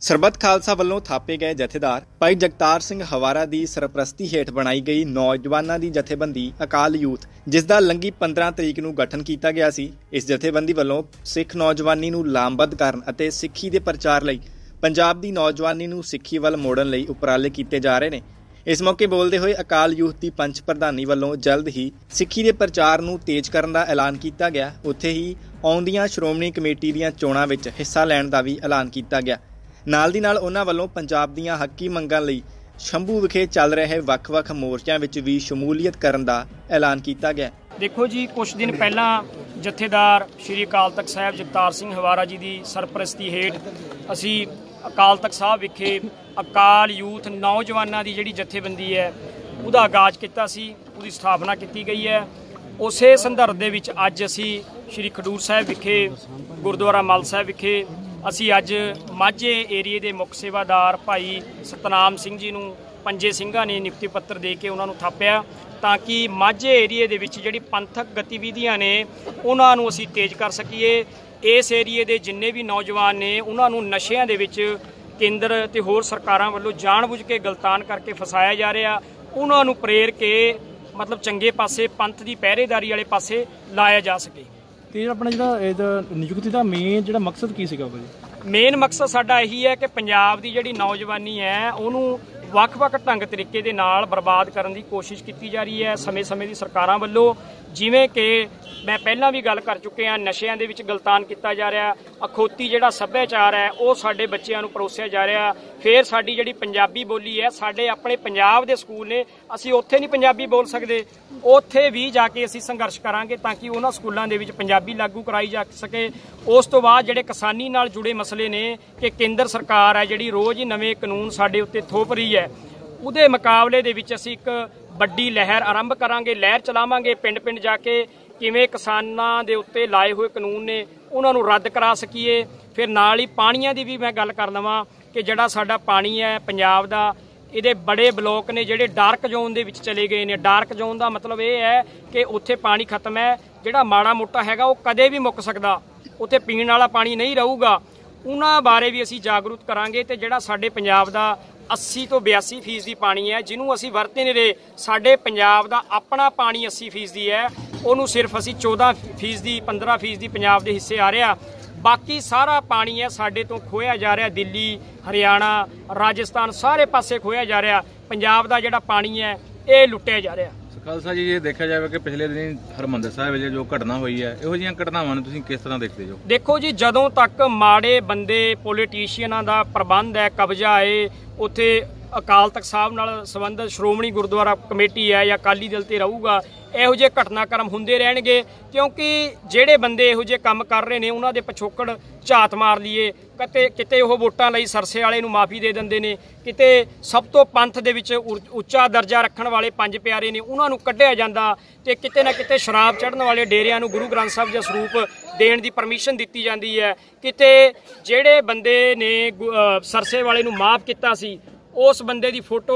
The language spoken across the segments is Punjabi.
ਸਰਬੱਤ ਖਾਲਸਾ ਵੱਲੋਂ ਥਾਪੇ ਗਏ ਜਥੇਦਾਰ ਭਾਈ ਜਗਤਾਰ ਸਿੰਘ ਹਵਾਰਾ ਦੀ ਸਰਪ੍ਰਸਤੀ ਹੇਠ ਬਣਾਈ ਗਈ ਨੌਜਵਾਨਾਂ ਦੀ ਜਥੇਬੰਦੀ ਅਕਾਲ ਯੂਥ, ਜਿਸ ਦਾ ਲੰਘੀ 15 ਤਰੀਕ ਨੂੰ ਗਠਨ ਕੀਤਾ ਗਿਆ ਸੀ। ਇਸ ਜਥੇਬੰਦੀ ਵੱਲੋਂ ਸਿੱਖ ਨੌਜਵਾਨੀ ਨੂੰ ਲਾਮਬੱਧ ਕਰਨ ਅਤੇ ਸਿੱਖੀ ਦੇ ਪ੍ਰਚਾਰ ਲਈ ਪੰਜਾਬ ਦੀ ਨੌਜਵਾਨੀ ਨੂੰ ਸਿੱਖੀ ਵੱਲ ਮੋੜਨ ਲਈ ਉਪਰਾਲੇ ਕੀਤੇ ਜਾ ਰਹੇ ਨੇ। ਇਸ ਮੌਕੇ ਬੋਲਦੇ ਹੋਏ ਅਕਾਲ ਯੂਥ ਦੀ ਪੰਚ ਪ੍ਰਧਾਨੀ ਵੱਲੋਂ ਜਲਦ ਹੀ ਸਿੱਖੀ ਦੇ ਪ੍ਰਚਾਰ ਨੂੰ ਤੇਜ਼ ਕਰਨ ਦਾ ਐਲਾਨ ਕੀਤਾ ਗਿਆ। ਉੱਥੇ ਹੀ ਆਉਂਦੀਆਂ ਸ਼੍ਰੋਮਣੀ ਕਮੇਟੀ ਦੀਆਂ ਚੋਣਾਂ ਵਿੱਚ ਹਿੱਸਾ ਲੈਣ ਦਾ ਵੀ ਐਲਾਨ ਕੀਤਾ ਗਿਆ। ਨਾਲ ਦੀ ਨਾਲ ਉਹਨਾਂ ਵੱਲੋਂ ਪੰਜਾਬ ਦੀਆਂ ਹੱਕੀ ਮੰਗਾਂ ਲਈ ਸ਼ੰਭੂ ਵਿਖੇ ਚੱਲ ਰਹੇ ਵੱਖ-ਵੱਖ ਮੋਰਚਿਆਂ ਵਿੱਚ ਵੀ ਸ਼ਮੂਲੀਅਤ ਕਰਨ ਦਾ ਐਲਾਨ ਕੀਤਾ ਗਿਆ। देखो जी, कुछ दिन पहला जथेदार श्री अकाल तख्त साहब जगतार सिंह हवारा जी की सरपरस्ती हेठ असी अकाल तख्त साहब विखे अकाल यूथ नौजवानों की जिहड़ी जथेबंदी है उसका आगाज किया सी, उसकी स्थापना की गई है। उस संदर्भ दे विच अज असी श्री खडूर साहब विखे गुरुद्वारा मल साहब विखे असी अज माझे एरिए के मुख सेवादार भाई सतनाम सिंह जी नूं पंजे ਸਿੰਘਾਂ ने नियुक्ति पत्र दे के उन्होंने थापिया ਤਾਂ ਕਿ माझे एरिए ਦੇ ਵਿੱਚ ਜਿਹੜੀ ਪੰਥਕ ਗਤੀਵਿਧੀਆਂ ਨੇ ਉਹਨਾਂ ਨੂੰ ਅਸੀਂ ਤੇਜ਼ ਕਰ ਸਕੀਏ। ਇਸ ਏਰੀਏ ਦੇ ਜਿੰਨੇ ਵੀ ਨੌਜਵਾਨ ਨੇ ਉਹਨਾਂ ਨੂੰ ਨਸ਼ਿਆਂ ਦੇ ਵਿੱਚ ਕੇਂਦਰ ਤੇ ਹੋਰ ਸਰਕਾਰਾਂ ਵੱਲੋਂ ਜਾਣਬੁੱਝ ਕੇ ਗਲਤਾਨ ਕਰਕੇ ਫਸਾਇਆ ਜਾ ਰਿਹਾ, ਉਹਨਾਂ ਨੂੰ ਪ੍ਰੇਰ ਕੇ ਮਤਲਬ ਚੰਗੇ ਪਾਸੇ ਪੰਥ ਦੀ ਪਹਿਰੇਦਾਰੀ ਵਾਲੇ ਪਾਸੇ ਲਾਇਆ ਜਾ ਸਕੇ। ਤੇ ਆਪਣਾ ਜਿਹੜਾ ਇਹਦਾ ਨਿਯੁਕਤੀ ਦਾ ਮੇਨ ਜਿਹੜਾ ਮਕਸਦ ਕੀ ਸੀਗਾ ਭਾਜੀ? ਮੇਨ ਮਕਸਦ ਸਾਡਾ ਇਹੀ ਹੈ ਕਿ ਪੰਜਾਬ ਦੀ ਜਿਹੜੀ ਨੌਜਵਾਨੀ ਹੈ ਉਹਨੂੰ ਵੱਖ-ਵੱਖ ਢੰਗ ਤਰੀਕੇ ਦੇ ਨਾਲ ਬਰਬਾਦ ਕਰਨ ਦੀ ਕੋਸ਼ਿਸ਼ ਕੀਤੀ ਜਾ ਰਹੀ ਹੈ ਸਮੇਂ-ਸਮੇਂ ਦੀ ਸਰਕਾਰਾਂ ਵੱਲੋਂ। ਜਿਵੇਂ ਕਿ ਮੈਂ ਪਹਿਲਾਂ ਵੀ ਗੱਲ ਕਰ ਚੁੱਕਿਆ, ਨਸ਼ਿਆਂ ਦੇ ਵਿੱਚ ਗਲਤਾਨ ਕੀਤਾ ਜਾ ਰਿਹਾ, ਅਖੌਤੀ ਜਿਹੜਾ ਸੱਭਿਆਚਾਰ ਹੈ ਉਹ ਸਾਡੇ ਬੱਚਿਆਂ ਨੂੰ ਪਰੋਸਿਆ ਜਾ ਰਿਹਾ। ਫਿਰ ਸਾਡੀ ਜਿਹੜੀ ਪੰਜਾਬੀ ਬੋਲੀ ਹੈ, ਸਾਡੇ ਆਪਣੇ ਪੰਜਾਬ ਦੇ ਸਕੂਲ ਨੇ, ਅਸੀਂ ਉੱਥੇ ਨਹੀਂ ਪੰਜਾਬੀ ਬੋਲ ਸਕਦੇ, ਉੱਥੇ ਵੀ ਜਾ ਕੇ ਅਸੀਂ ਸੰਘਰਸ਼ ਕਰਾਂਗੇ ਤਾਂ ਕਿ ਉਹਨਾਂ ਸਕੂਲਾਂ ਦੇ ਵਿੱਚ ਪੰਜਾਬੀ ਲਾਗੂ ਕਰਾਈ ਜਾ ਸਕੇ। ਉਸ ਤੋਂ ਬਾਅਦ ਜਿਹੜੇ ਕਿਸਾਨੀ ਨਾਲ ਜੁੜੇ ਮਸਲੇ ਨੇ ਕਿ ਕੇਂਦਰ ਸਰਕਾਰ ਹੈ ਜਿਹੜੀ ਰੋਜ਼ ਹੀ ਨਵੇਂ ਕਾਨੂੰਨ ਸਾਡੇ ਉੱਤੇ ਥੋਪ ਰਹੀ ਹੈ, ਉਹਦੇ ਮੁਕਾਬਲੇ ਦੇ ਵਿੱਚ ਅਸੀਂ ਇੱਕ ਵੱਡੀ ਲਹਿਰ ਆਰੰਭ ਕਰਾਂਗੇ, ਲਹਿਰ ਚਲਾਵਾਂਗੇ। ਪਿੰਡ-ਪਿੰਡ ਜਾ ਕੇ ਕਿਵੇਂ ਕਿਸਾਨਾਂ ਦੇ ਉੱਤੇ ਲਾਏ ਹੋਏ ਕਾਨੂੰਨ ਨੇ ਉਹਨਾਂ ਨੂੰ ਰੱਦ ਕਰਾ ਸਕੀਏ। ਫਿਰ ਨਾਲ ਹੀ ਪਾਣੀਆਂ ਦੀ ਵੀ ਮੈਂ ਗੱਲ ਕਰ ਲਵਾਂ ਕਿ ਜਿਹੜਾ ਸਾਡਾ ਪਾਣੀ ਹੈ ਪੰਜਾਬ ਦਾ, ਇਹਦੇ ਬੜੇ ਬਲੋਕ ਨੇ ਜਿਹੜੇ ਡਾਰਕ ਜ਼ੋਨ ਦੇ ਵਿੱਚ ਚਲੇ ਗਏ ਨੇ। ਡਾਰਕ ਜ਼ੋਨ ਦਾ ਮਤਲਬ ਇਹ ਹੈ ਕਿ ਉੱਥੇ ਪਾਣੀ ਖਤਮ ਹੈ, ਜਿਹੜਾ ਮਾੜਾ ਮੋਟਾ ਹੈਗਾ ਉਹ ਕਦੇ ਵੀ ਮੁੱਕ ਸਕਦਾ, ਉੱਥੇ ਪੀਣ ਵਾਲਾ ਪਾਣੀ ਨਹੀਂ ਰਹੂਗਾ। ਉਹਨਾਂ ਬਾਰੇ ਵੀ ਅਸੀਂ ਜਾਗਰੂਕ ਕਰਾਂਗੇ। ਤੇ ਜਿਹੜਾ ਸਾਡੇ ਪੰਜਾਬ ਦਾ 80 ਤੋਂ 82% ਪਾਣੀ ਹੈ ਜਿਹਨੂੰ ਅਸੀਂ ਵਰਤ ਨਹੀਂ ਰਹੇ, ਸਾਡੇ ਪੰਜਾਬ ਦਾ ਆਪਣਾ ਪਾਣੀ 80% ਹੈ, ਉਹਨੂੰ ਸਿਰਫ ਅਸੀਂ 14% 15% ਪੰਜਾਬ ਦੇ ਹਿੱਸੇ ਆ ਰਿਹਾ, ਬਾਕੀ ਸਾਰਾ ਪਾਣੀ ਹੈ ਸਾਡੇ ਤੋਂ ਖੋਇਆ ਜਾ ਰਿਹਾ। ਦਿੱਲੀ, ਹਰਿਆਣਾ, ਰਾਜਸਥਾਨ ਸਾਰੇ ਪਾਸੇ ਖੋਇਆ ਜਾ ਰਿਹਾ। ਪੰਜਾਬ ਦਾ ਜਿਹੜਾ ਪਾਣੀ ਹੈ ਇਹ ਲੁੱਟਿਆ ਜਾ ਰਿਹਾ। ਖਾਲਸਾ ਜੀ, ਇਹ ਦੇਖਿਆ ਜਾਵੇ ਕਿ ਪਿਛਲੇ ਦਿਨੀ ਹਰਿਮੰਦਰ ਸਾਹਿਬ ਵਿੱਚ ਜੋ ਘਟਨਾ ਹੋਈ ਹੈ, ਇਹੋ ਜਿਹੀਆਂ ਘਟਨਾਵਾਂ ਨੂੰ ਤੁਸੀਂ ਕਿਸ ਤਰ੍ਹਾਂ ਦੇਖਦੇ ਹੋ? ਦੇਖੋ ਜੀ, ਜਦੋਂ ਤੱਕ ਮਾੜੇ ਬੰਦੇ ਪੋਲੀਟੀਸ਼ੀਅਨਾਂ ਦਾ ਪ੍ਰਬੰਧ ਹੈ, ਕਬਜ਼ਾ ਹੈ, ਉੱਥੇ ਅਕਾਲ ਤਖਤ ਸਾਹਿਬ ਨਾਲ ਸੰਬੰਧਿਤ ਸ਼੍ਰੋਮਣੀ ਗੁਰਦੁਆਰਾ ਕਮੇਟੀ ਹੈ ਜਾਂ ਅਕਾਲੀ ਦਲ ਤੇ ਰਹੂਗਾ, ਇਹੋ ਜਿਹੇ ਘਟਨਾਕ੍ਰਮ ਹੁੰਦੇ ਰਹਿਣਗੇ। ਕਿਉਂਕਿ ਜਿਹੜੇ ਬੰਦੇ ਇਹੋ ਜਿਹੇ ਕੰਮ ਕਰ ਰਹੇ ਨੇ ਉਹਨਾਂ ਦੇ ਪਿਛੋਕੜ ਝਾਤ ਮਾਰ ਲਈਏ, ਕਿਤੇ ਉਹ ਵੋਟਾਂ ਲਈ ਸਰਸੇ ਵਾਲੇ ਨੂੰ ਮਾਫੀ ਦੇ ਦਿੰਦੇ ਨੇ, ਕਿਤੇ ਸਭ ਤੋਂ ਪੰਥ ਦੇ ਵਿੱਚ ਉੱਚਾ ਦਰਜਾ ਰੱਖਣ ਵਾਲੇ ਪੰਜ ਪਿਆਰੇ ਨੇ ਉਹਨਾਂ ਨੂੰ ਕੱਢਿਆ ਜਾਂਦਾ, ਤੇ ਕਿਤੇ ਨਾ ਕਿਤੇ ਸ਼ਰਾਬ ਚੜ੍ਹਨ ਵਾਲੇ ਡੇਰਿਆਂ ਨੂੰ ਗੁਰੂ ਗ੍ਰੰਥ ਸਾਹਿਬ ਦਾ ਸਰੂਪ ਦੇਣ ਦੀ ਪਰਮਿਸ਼ਨ ਦਿੱਤੀ ਜਾਂਦੀ ਹੈ। ਕਿਤੇ ਜਿਹੜੇ ਬੰਦੇ ਨੇ ਸਰਸੇ ਵਾਲੇ ਨੂੰ ਮਾਫ ਕੀਤਾ ਸੀ ਉਸ ਬੰਦੇ ਦੀ ਫੋਟੋ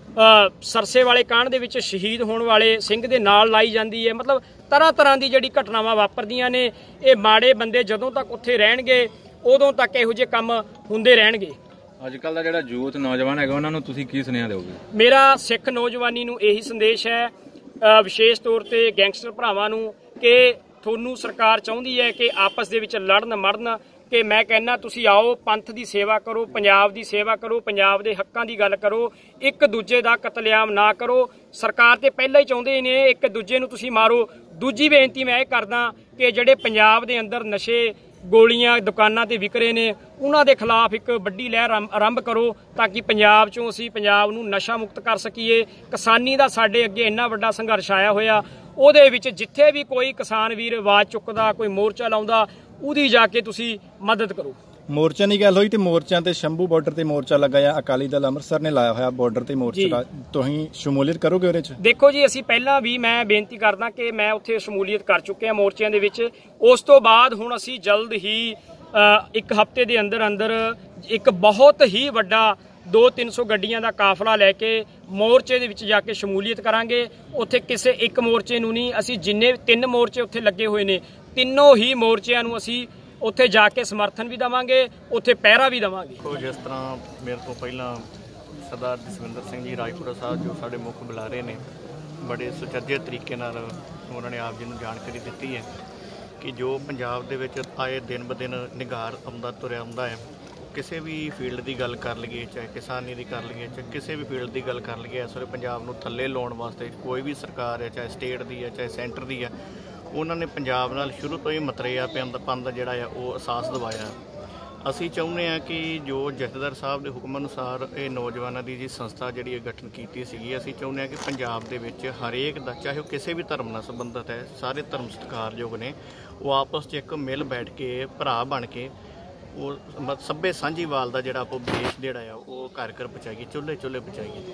ਸਰਸੇ ਵਾਲੇ ਕਾਂਡ ਦੇ ਵਿੱਚ ਸ਼ਹੀਦ ਹੋਣ ਵਾਲੇ ਸਿੰਘ ਦੇ ਨਾਲ ਲਾਈ ਜਾਂਦੀ ਹੈ। ਮਤਲਬ ਤਰ੍ਹਾਂ ਤਰ੍ਹਾਂ ਦੀ ਜਿਹੜੀ ਘਟਨਾਵਾਂ ਵਾਪਰਦੀਆਂ ਨੇ। ਇਹ ਮਾੜੇ ਬੰਦੇ ਜਦੋਂ ਤੱਕ ਉੱਥੇ ਰਹਿਣਗੇ ਉਦੋਂ ਤੱਕ ਇਹੋ ਜਿਹੇ ਕੰਮ ਹੁੰਦੇ ਰਹਿਣਗੇ। ਅੱਜ ਕੱਲ੍ਹ ਦਾ ਜਿਹੜਾ ਯੂਥ ਨੌਜਵਾਨ ਹੈਗਾ ਉਹਨਾਂ ਨੂੰ ਤੁਸੀਂ ਕੀ ਸੁਨੇਹਾ ਦਿਓਗੇ? ਮੇਰਾ ਸਿੱਖ ਨੌਜਵਾਨੀ ਨੂੰ ਇਹੀ ਸੰਦੇਸ਼ ਹੈ, ਵਿਸ਼ੇਸ਼ ਤੌਰ ਤੇ ਗੈਂਗਸਟਰ ਭਰਾਵਾਂ ਨੂੰ, ਕਿ ਤੁਹਾਨੂੰ ਸਰਕਾਰ ਚਾਹੁੰਦੀ ਹੈ ਕਿ ਆਪਸ ਦੇ ਵਿੱਚ ਲੜਨ ਮੜਨ, ਕਿ ਮੈਂ ਕਹਿੰਦਾ ਤੁਸੀਂ ਆਓ ਪੰਥ ਦੀ ਸੇਵਾ ਕਰੋ, ਪੰਜਾਬ ਦੀ ਸੇਵਾ ਕਰੋ, ਪੰਜਾਬ ਦੇ ਹੱਕਾਂ ਦੀ ਗੱਲ ਕਰੋ, ਇੱਕ ਦੂਜੇ ਦਾ ਕਤਲੇਆਮ ਨਾ ਕਰੋ। ਸਰਕਾਰ ਤੇ ਪਹਿਲਾਂ ਹੀ ਚਾਹੁੰਦੇ ਨੇ ਇੱਕ ਦੂਜੇ ਨੂੰ ਤੁਸੀਂ ਮਾਰੋ। ਦੂਜੀ ਬੇਨਤੀ ਮੈਂ ਇਹ ਕਰਦਾ ਕਿ ਜਿਹੜੇ ਪੰਜਾਬ ਦੇ ਅੰਦਰ ਨਸ਼ੇ, ਗੋਲੀਆਂ ਦੁਕਾਨਾਂ ਤੇ ਵਿਕ ਰਹੇ ਨੇ ਉਹਨਾਂ ਦੇ ਖਿਲਾਫ ਇੱਕ ਵੱਡੀ ਲਹਿਰ ਆਰੰਭ ਕਰੋ ਤਾਂ ਕਿ ਪੰਜਾਬ ਚੋਂ ਅਸੀਂ ਪੰਜਾਬ ਨੂੰ ਨਸ਼ਾ ਮੁਕਤ ਕਰ ਸਕੀਏ। ਕਿਸਾਨੀ ਦਾ ਸਾਡੇ ਅੱਗੇ ਇੰਨਾ ਵੱਡਾ ਸੰਘਰਸ਼ ਆਇਆ ਹੋਇਆ, ਉਹਦੇ ਵਿੱਚ ਜਿੱਥੇ ਵੀ ਕੋਈ ਕਿਸਾਨ ਵੀਰ ਆਵਾਜ਼ ਚੁੱਕਦਾ, ਕੋਈ ਮੋਰਚਾ ਲਾਉਂਦਾ, ਉਹਦੀ ਜਾ ਕੇ ਤੁਸੀਂ ਮਦਦ ਕਰੋ। ਮੋਰਚਿਆਂ ਦੀ ਗੱਲ ਹੋਈ ਤੇ ਮੋਰਚਿਆਂ ਤੇ ਸ਼ੰਭੂ ਬਾਰਡਰ ਤੇ ਮੋਰਚਾ ਲਗਾਇਆ, ਅਕਾਲੀ ਦਲ ਅੰਮ੍ਰਿਤਸਰ ਨੇ ਲਾਇਆ ਹੋਇਆ ਬਾਰਡਰ ਤੇ ਮੋਰਚਾ, ਤੁਸੀਂ ਸ਼ਮੂਲੀਅਤ ਕਰੋਗੇ ਉਹਦੇ 'ਚ? ਦੇਖੋ ਜੀ, ਅਸੀਂ ਪਹਿਲਾਂ ਵੀ ਮੈਂ ਬੇਨਤੀ ਕਰਦਾ ਕਿ ਮੈਂ ਉੱਥੇ ਸ਼ਮੂਲੀਅਤ ਕਰ ਚੁੱਕੇ ਹਾਂ ਮੋਰਚਿਆਂ ਦੇ ਵਿੱਚ। ਉਸ ਤੋਂ ਬਾਅਦ ਹੁਣ ਅਸੀਂ ਜਲਦ ਹੀ ਇੱਕ ਹਫ਼ਤੇ ਦੇ ਅੰਦਰ ਇੱਕ ਬਹੁਤ ਹੀ ਵੱਡਾ 200-300 ਗੱਡੀਆਂ ਦਾ ਕਾਫਲਾ ਲੈ ਕੇ ਮੋਰਚੇ ਦੇ ਵਿੱਚ ਜਾ ਕੇ ਸ਼ਮੂਲੀਅਤ ਕਰਾਂਗੇ। ਉੱਥੇ ਕਿਸੇ ਇੱਕ ਮੋਰਚੇ ਨੂੰ ਨਹੀਂ, ਅਸੀਂ ਜਿੰਨੇ 3 ਮੋਰਚੇ ਉੱਥੇ ਲੱਗੇ ਹੋਏ ਨੇ, ਤਿੰਨੋਂ ਹੀ ਮੋਰਚਿਆਂ ਨੂੰ ਅਸੀਂ ਉੱਥੇ ਜਾ ਕੇ ਸਮਰਥਨ ਵੀ ਦੇਵਾਂਗੇ, ਉੱਥੇ ਪਹਿਰਾ ਵੀ ਦੇਵਾਂਗੇ। ਜਿਸ ਤਰ੍ਹਾਂ ਮੇਰੇ ਤੋਂ ਪਹਿਲਾਂ ਸਰਦਾਰ ਜਸਵਿੰਦਰ ਸਿੰਘ ਜੀ ਰਾਜਪੁਰਾ ਸਾਹਿਬ ਜੋ ਸਾਡੇ ਮੁੱਖ ਬੁਲਾਰੇ ਨੇ, ਬੜੇ ਸੁਚੱਜੇ ਤਰੀਕੇ ਨਾਲ ਉਹਨਾਂ ਨੇ ਆਪ ਜੀ ਨੂੰ ਜਾਣਕਾਰੀ ਦਿੱਤੀ ਹੈ ਕਿ ਜੋ ਪੰਜਾਬ ਦੇ ਵਿੱਚ ਆਏ ਦਿਨ ਬ ਦਿਨ ਨਿਗਾਰ ਆਉਂਦਾ ਤੁਰਿਆ ਆਉਂਦਾ ਹੈ। ਕਿਸੇ ਵੀ ਫੀਲਡ ਦੀ ਗੱਲ ਕਰ ਲਈਏ, ਚਾਹੇ ਕਿਸਾਨੀ ਦੀ ਕਰ ਲਈਏ, ਚਾਹੇ ਕਿਸੇ ਵੀ ਫੀਲਡ ਦੀ ਗੱਲ ਕਰ ਲਈਏ, ਇਸ ਵੇਲੇ ਪੰਜਾਬ ਨੂੰ ਥੱਲੇ ਲਾਉਣ ਵਾਸਤੇ ਕੋਈ ਵੀ ਸਰਕਾਰ ਹੈ, ਚਾਹੇ ਸਟੇਟ ਦੀ ਹੈ ਚਾਹੇ ਸੈਂਟਰ ਦੀ ਹੈ, ਉਹਨਾਂ ਨੇ ਪੰਜਾਬ ਨਾਲ ਸ਼ੁਰੂ ਤੋਂ ਹੀ ਮਤਰੇਆ ਪੰਨ ਦਾ ਜਿਹੜਾ ਆ ਉਹ ਅਹਿਸਾਸ ਦਿਵਾਇਆ। ਅਸੀਂ ਚਾਹੁੰਦੇ ਹਾਂ ਕਿ ਜੋ ਜਥੇਦਾਰ ਸਾਹਿਬ ਦੇ ਹੁਕਮ ਅਨੁਸਾਰ ਇਹ ਨੌਜਵਾਨਾਂ ਦੀ ਜੀ ਸੰਸਥਾ ਜਿਹੜੀ ਹੈ ਗਠਨ ਕੀਤੀ ਸੀਗੀ, ਅਸੀਂ ਚਾਹੁੰਦੇ ਹਾਂ ਕਿ ਪੰਜਾਬ ਦੇ ਵਿੱਚ ਹਰੇਕ ਦਾ, ਚਾਹੇ ਉਹ ਕਿਸੇ ਵੀ ਧਰਮ ਨਾਲ ਸੰਬੰਧਿਤ ਹੈ, ਸਾਰੇ ਧਰਮ ਸਤਿਕਾਰਯੋਗ ਨੇ, ਉਹ ਆਪਸ 'ਚ ਇੱਕ ਮਿਲ ਬੈਠ ਕੇ ਭਰਾ ਬਣ ਕੇ ਉਹ ਸੱਭੇ ਸਾਂਝੀਵਾਲ ਦਾ ਜਿਹੜਾ ਉਪਦੇਸ਼ ਜਿਹੜਾ ਆ ਉਹ ਘਰ ਘਰ ਪਹੁੰਚਾਈਏ, ਚੁੱਲ੍ਹੇ ਚੁੱਲ੍ਹੇ ਪਹੁੰਚਾਈਏ।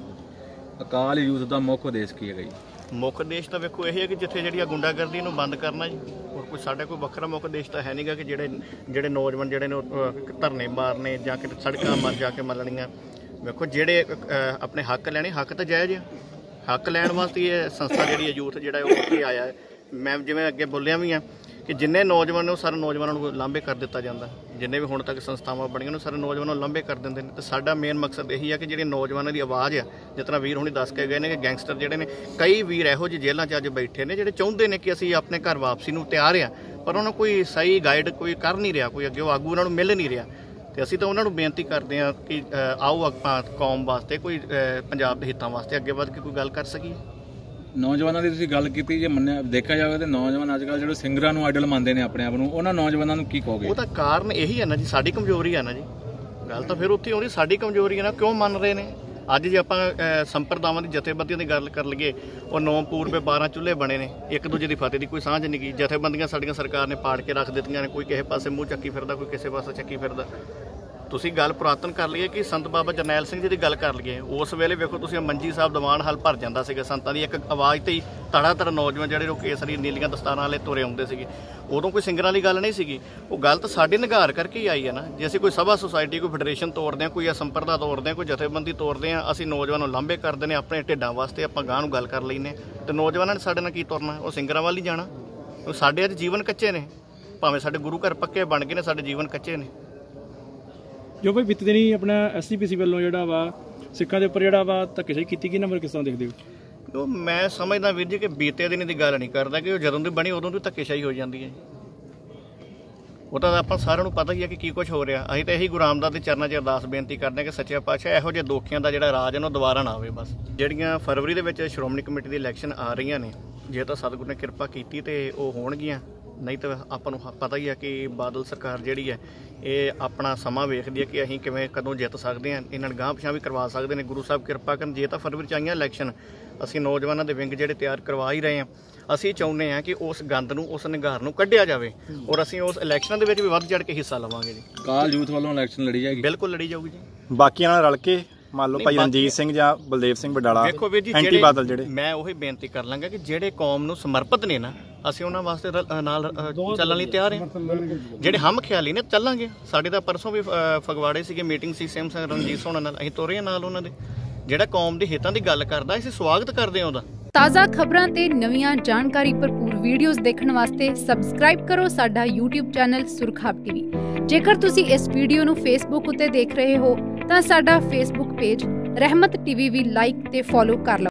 ਅਕਾਲ ਯੂਥ ਦਾ ਮੁੱਖ ਉਦੇਸ਼ ਕੀ ਹੈਗਾ ਜੀ? ਮੁੱਖ ਉਦੇਸ਼ ਤਾਂ ਵੇਖੋ ਇਹ ਹੈ ਕਿ ਜਿੱਥੇ ਜਿਹੜੀ ਆ ਗੁੰਡਾਗਰਦੀ ਨੂੰ ਬੰਦ ਕਰਨਾ ਜੀ, ਹੋਰ ਕੋਈ ਸਾਡਾ ਕੋਈ ਵੱਖਰਾ ਮੁੱਖ ਉਦੇਸ਼ ਤਾਂ ਹੈ ਨਹੀਂਗਾ ਕਿ ਜਿਹੜੇ ਨੌਜਵਾਨ ਜਿਹੜੇ ਨੇ ਧਰਨੇ ਮਾਰਨੇ ਜਾਂ ਕਿ ਸੜਕਾਂ ਮਰ ਜਾ ਕੇ ਮੱਲਣੀਆਂ। ਵੇਖੋ ਜਿਹੜੇ ਆਪਣੇ ਹੱਕ ਲੈਣੇ, ਹੱਕ ਤਾਂ ਜਾਇਜ਼ ਆ, ਹੱਕ ਲੈਣ ਵਾਸਤੇ ਇਹ ਸੰਸਥਾ ਜਿਹੜੀ ਹੈ ਯੂਥ ਜਿਹੜਾ ਉਹ ਉੱਥੇ ਆਇਆ ਹੈ। ਮੈਂ ਜਿਵੇਂ ਅੱਗੇ ਬੋਲਿਆ ਵੀ ਆ ਕਿ ਜਿੰਨੇ ਨੌਜਵਾਨ ਨੇ ਉਹ ਸਾਰੇ ਨੌਜਵਾਨਾਂ ਨੂੰ ਲਾਂਭੇ ਕਰ ਦਿੱਤਾ ਜਾਂਦਾ, ਜਿੰਨੇ ਵੀ ਹੁਣ ਤੱਕ ਸੰਸਥਾਵਾਂ ਬਣੀਆਂ ਨੇ ਸਾਰੇ ਨੌਜਵਾਨਾਂ ਨੂੰ ਲਾਂਭੇ ਕਰ ਦਿੰਦੇ ਨੇ। ਤੇ ਸਾਡਾ ਮੇਨ ਮਕਸਦ ਇਹੀ ਆ ਕਿ ਜਿਹੜੇ ਨੌਜਵਾਨਾਂ ਦੀ ਆਵਾਜ਼ ਆ, ਜਿਸ ਤਰ੍ਹਾਂ ਵੀਰ ਹੁਣੀ ਦੱਸ ਕੇ ਗਏ ਨੇ ਕਿ ਗੈਂਗਸਟਰ ਜਿਹੜੇ ਨੇ, ਕਈ ਵੀਰ ਇਹੋ ਜਿਹੇ ਜੇਲ੍ਹਾਂ 'ਚ ਅੱਜ ਬੈਠੇ ਨੇ ਜਿਹੜੇ ਚਾਹੁੰਦੇ ਨੇ ਕਿ ਅਸੀਂ ਆਪਣੇ ਘਰ ਵਾਪਸੀ ਨੂੰ ਤਿਆਰ ਆ, ਪਰ ਉਹਨਾਂ ਕੋਈ ਸਹੀ ਗਾਈਡ ਕੋਈ ਕਰ ਨਹੀਂ ਰਿਹਾ, ਕੋਈ ਅੱਗੇ ਉਹ ਆਗੂ ਉਹਨਾਂ ਨੂੰ ਮਿਲ ਨਹੀਂ ਰਿਹਾ। ਤੇ ਅਸੀਂ ਤਾਂ ਉਹਨਾਂ ਨੂੰ ਬੇਨਤੀ ਕਰਦੇ ਹਾਂ ਕਿ ਆਓ ਆਪਾਂ ਕੌਮ ਵਾਸਤੇ, ਕੋਈ ਪੰਜਾਬ ਦੇ ਹਿੱਤਾਂ ਵਾਸਤੇ ਅੱਗੇ ਵੱਧ ਕੇ ਕੋਈ ਗੱਲ ਕਰ ਸਕੀਏ। ਨੌਜਵਾਨਾਂ ਦੀ ਤੁਸੀਂ ਗੱਲ ਕੀਤੀ, ਜੇ ਮੰਨਿਆ ਦੇਖਿਆ ਜਾਵੇ ਤਾਂ ਨੌਜਵਾਨ ਅੱਜ ਕੱਲ੍ਹ ਜਿਹੜੇ ਸਿੰਗਰਾਂ ਨੂੰ ਆਈਡਲ ਮੰਨਦੇ ਨੇ ਆਪਣੇ ਆਪ ਨੂੰ, ਉਹਨਾਂ ਨੌਜਵਾਨਾਂ ਨੂੰ ਕੀ ਕਹੋਗੇ? ਉਹਦਾ ਕਾਰਨ ਇਹੀ ਹੈ ਨਾ ਜੀ, ਸਾਡੀ ਕਮਜ਼ੋਰੀ ਹੈ ਨਾ ਜੀ। ਗੱਲ ਤਾਂ ਫਿਰ ਉੱਥੇ ਆਉਂਦੀ, ਸਾਡੀ ਕਮਜ਼ੋਰੀ ਹੈ ਨਾ, ਕਿਉਂ ਮੰਨ ਰਹੇ ਨੇ। ਅੱਜ ਜੇ ਆਪਾਂ ਸੰਪਰਦਾਵਾਂ ਦੀ ਜਥੇਬੰਦੀਆਂ ਦੀ ਗੱਲ ਕਰ ਲਈਏ, ਉਹ 9 ਪੂਰਬੇ 12 ਚੁੱਲ੍ਹੇ ਬਣੇ ਨੇ, ਇੱਕ ਦੂਜੇ ਦੀ ਫਤਿਹ ਦੀ ਕੋਈ ਸਾਂਝ ਨਹੀਂ ਗਈ। ਜਥੇਬੰਦੀਆਂ ਸਾਡੀਆਂ ਸਰਕਾਰ ਨੇ ਪਾੜ ਕੇ ਰੱਖ ਦਿੱਤੀਆਂ ਨੇ, ਕੋਈ ਕਿਸੇ ਪਾਸੇ ਮੂੰਹ ਚੱਕੀ ਫਿਰਦਾ, ਕੋਈ ਕਿਸੇ ਪਾਸੇ ਚੱਕੀ ਫਿਰਦਾ। ਤੁਸੀਂ ਗੱਲ ਪੁਰਾਤਨ ਕਰ ਲਈਏ ਕਿ ਸੰਤ ਬਾਬਾ ਜਰਨੈਲ ਸਿੰਘ ਜੀ ਦੀ ਗੱਲ ਕਰ ਲਈਏ, ਉਸ ਵੇਲੇ ਵੇਖੋ ਤੁਸੀਂ ਮੰਜੀ ਸਾਹਿਬ ਦੀਵਾਨ ਹਾਲ ਭਰ ਜਾਂਦਾ ਸੀਗਾ ਸੰਤਾਂ ਦੀ ਇੱਕ ਆਵਾਜ਼ ਤੇ ਹੀ। ਧੜਾ ਨੌਜਵਾਨ ਜਿਹੜੇ ਉਹ ਕੇਸਰੀ ਨੀਲੀਆਂ ਦਸਤਾਰਾਂ ਵਾਲੇ ਤੁਰੇ ਆਉਂਦੇ ਸੀਗੇ, ਉਦੋਂ ਕੋਈ ਸਿੰਗਰਾਂ ਵਾਲੀ ਗੱਲ ਨਹੀਂ ਸੀਗੀ। ਉਹ ਗੱਲ ਤਾਂ ਸਾਡੇ ਨਿਗਾਰ ਕਰਕੇ ਹੀ ਆਈ ਹੈ ਨਾ। ਜੇ ਅਸੀਂ ਕੋਈ ਸਭਾ ਸੁਸਾਇਟੀ, ਕੋਈ ਫੈਡਰੇਸ਼ਨ ਤੋੜਦੇ ਹਾਂ, ਕੋਈ ਸੰਪਰਦਾ ਤੋੜਦੇ ਹਾਂ, ਕੋਈ ਜਥੇਬੰਦੀ ਤੋੜਦੇ ਹਾਂ, ਅਸੀਂ ਨੌਜਵਾਨਾਂ ਨੂੰ ਲਾਂਭੇ ਕਰਦੇ ਨੇ ਆਪਣੇ ਢਿੱਡਾਂ ਵਾਸਤੇ, ਆਪਾਂ ਗਾਂਹ ਨੂੰ ਗੱਲ ਕਰ ਲੈਂਦੇ ਹਾਂ। ਤੇ ਨੌਜਵਾਨਾਂ ਨੇ ਸਾਡੇ ਨਾਲ ਕੀ ਤੁਰਨਾ? ਉਹ ਸਿੰਗਰਾਂ ਵੱਲ ਹੀ ਜਾਣਾ। ਉਹ ਸਾਡੇ ਅੱਜ ਜੀਵਨ ਕੱਚੇ ਨੇ, ਭਾਵੇਂ ਸਾਡੇ ਗੁਰੂ ਘਰ ਪੱਕੇ ਬਣ ਗਏ ਨੇ, ਸਾਡੇ ਜੀਵਨ ਕੱਚੇ ਨੇ। ਜੋ ਭਾਈ ਬੀਤੇ ਦਿਨੀ ਆਪਣਾ SGPC ਵੱਲੋਂ ਜਿਹੜਾ ਵਾ ਸਿੱਖਾਂ ਦੇ ਉੱਪਰ ਜਿਹੜਾ ਵਾ ਧੱਕੇਸ਼ਾਹੀ ਕੀਤੀ ਗਈ, ਨੰਬਰ ਕਿਸ ਤਰ੍ਹਾਂ ਦੇਖਦੇ ਹੋ? ਉਹ ਮੈਂ ਸਮਝਦਾ ਵੀਰ ਜੀ ਕਿ ਬੀਤੇ ਦਿਨ ਦੀ ਗੱਲ ਨਹੀਂ ਕਰਦਾ ਕਿ ਉਹ ਜਦੋਂ ਦੀ ਬਣੀ ਉਦੋਂ ਦੀ ਧੱਕੇਸ਼ਾਹੀ ਹੋ ਜਾਂਦੀ ਹੈ। ਉਹ ਤਾਂ ਆਪਾਂ ਸਾਰਿਆਂ ਨੂੰ ਪਤਾ ਹੀ ਹੈ ਕਿ ਕੀ ਕੁਝ ਹੋ ਰਿਹਾ। ਅਸੀਂ ਤਾਂ ਇਹੀ ਗੁਰੂ ਰਾਮਦਾਸ ਦੇ ਚਰਨਾਂ 'ਚ ਅਰਦਾਸ ਬੇਨਤੀ ਕਰਦੇ ਹਾਂ ਕਿ ਸੱਚੇ ਪਾਤਸ਼ਾਹ ਇਹੋ ਜਿਹੇ ਦੋਖੀਆਂ ਦਾ ਜਿਹੜਾ ਰਾਜ ਹੈ ਉਹ ਦੁਬਾਰਾ ਨਾ ਆਵੇ। ਬਸ ਜਿਹੜੀਆਂ ਫਰਵਰੀ ਦੇ ਵਿੱਚ ਸ਼੍ਰੋਮਣੀ ਕਮੇਟੀ ਦੀ ਇਲੈਕਸ਼ਨ ਆ ਰਹੀਆਂ ਨੇ, ਜੇ ਤਾਂ ਸਤਿਗੁਰੂ ਨੇ ਕਿਰਪਾ ਕੀਤੀ ਤੇ ਉਹ ਹੋਣਗੀਆਂ, ਨਹੀਂ ਤਾਂ ਆਪਾਂ ਨੂੰ ਪਤਾ ਹੀ ਹੈ ਕਿ ਬਾਦਲ ਸਰਕਾਰ ਜਿਹੜੀ ਹੈ ਇਹ ਆਪਣਾ ਸਮਾਂ ਵੇਖਦੀ ਹੈ ਕਿ ਅਸੀਂ ਕਿਵੇਂ ਕਦੋਂ ਜਿੱਤ ਸਕਦੇ ਹਾਂ, ਇਹਨਾਂ ਨੂੰ ਗਾਂਹ ਪਿਛਾਂ ਵੀ ਕਰਵਾ ਸਕਦੇ ਨੇ। ਗੁਰੂ ਸਾਹਿਬ ਕਿਰਪਾ ਕਰਨ। ਜੇ ਤਾਂ ਫਰਵਰੀ 'ਚ ਆਈਆਂ ਇਲੈਕਸ਼ਨ, ਅਸੀਂ ਨੌਜਵਾਨਾਂ ਦੇ ਵਿੰਗ ਜਿਹੜੇ ਤਿਆਰ ਕਰਵਾ ਹੀ ਰਹੇ ਹਾਂ। ਅਸੀਂ ਚਾਹੁੰਦੇ ਹਾਂ ਕਿ ਉਸ ਗੰਦ ਨੂੰ, ਉਸ ਨਿਗਾਰ ਨੂੰ ਕੱਢਿਆ ਜਾਵੇ, ਔਰ ਅਸੀਂ ਉਸ ਇਲੈਕਸ਼ਨਾਂ ਦੇ ਵਿੱਚ ਵੀ ਵੱਧ ਚੜ੍ਹ ਕੇ ਹਿੱਸਾ ਲਵਾਂਗੇ ਜੀ। ਅਕਾਲ ਯੂਥ ਵੱਲੋਂ ਇਲੈਕਸ਼ਨ ਲੜੀ ਜਾਏਗੀ? ਬਿਲਕੁਲ ਲੜੀ ਜਾਊਗੀ ਜੀ, ਬਾਕੀਆਂ ਨਾਲ ਰਲ ਕੇ। ਮੰਨ ਲਓ ਭਾਈ ਰਣਜੀਤ ਸਿੰਘ ਜਾਂ ਬਲਦੇਵ ਸਿੰਘ ਵਡਾਲਾ, ਵੇਖੋ ਵੀਰ ਜੀ, ਐਂਟੀ ਬਾਦਲ ਜਿਹੜੇ, ਮੈਂ ਉਹੀ ਬੇਨਤੀ ਕਰ ਲਾਂਗਾ ਕਿ ਜਿਹੜੇ ਕੌਮ ਨੂੰ ਸਮਰਪਿਤ ਨੇ ਨਾ, ਅਸੀਂ ਉਹਨਾਂ ਵਾਸਤੇ ਨਾਲ ਚੱਲਣ ਲਈ ਤਿਆਰ ਹਾਂ। ਜਿਹੜੇ ਹਮ ਖਿਆਲੀ ਨੇ ਚੱਲਾਂਗੇ। ਸਾਡੇ ਤਾਂ ਪਰਸੋਂ ਵੀ ਫਗਵਾੜੇ ਸੀਗੇ, ਮੀਟਿੰਗ ਸੀ ਸੇਮ ਸਿੰਘ ਰਣਜੀਤ ਸਿੰਘ ਨਾਲ, ਅਸੀਂ ਤੁਰੇ ਨਾਲ ਉਹਨਾਂ ਦੇ। ਜਿਹੜਾ ਕੌਮ ਦੇ ਹਿੱਤਾਂ ਦੀ ਗੱਲ ਕਰਦਾ, ਅਸੀਂ ਸਵਾਗਤ ਕਰਦੇ ਹਾਂ ਉਹਦਾ। ਤਾਜ਼ਾ ਖਬਰਾਂ ਤੇ ਨਵੀਆਂ ਜਾਣਕਾਰੀ ਭਰਪੂਰ ਵੀਡੀਓਜ਼ ਦੇਖਣ ਵਾਸਤੇ ਸਬਸਕ੍ਰਾਈਬ ਕਰੋ ਸਾਡਾ YouTube ਚੈਨਲ ਸੁਰਖਾਬ TV। ਜੇਕਰ ਤੁਸੀਂ ਇਸ ਵੀਡੀਓ ਨੂੰ Facebook ਉੱਤੇ ਦੇਖ ਰਹੇ ਹੋ ਤਾਂ ਸਾਡਾ Facebook ਪੇਜ ਰਹਿਮਤ TV ਵੀ ਲਾਈਕ ਤੇ ਫੋਲੋ ਕਰ ਲਓ।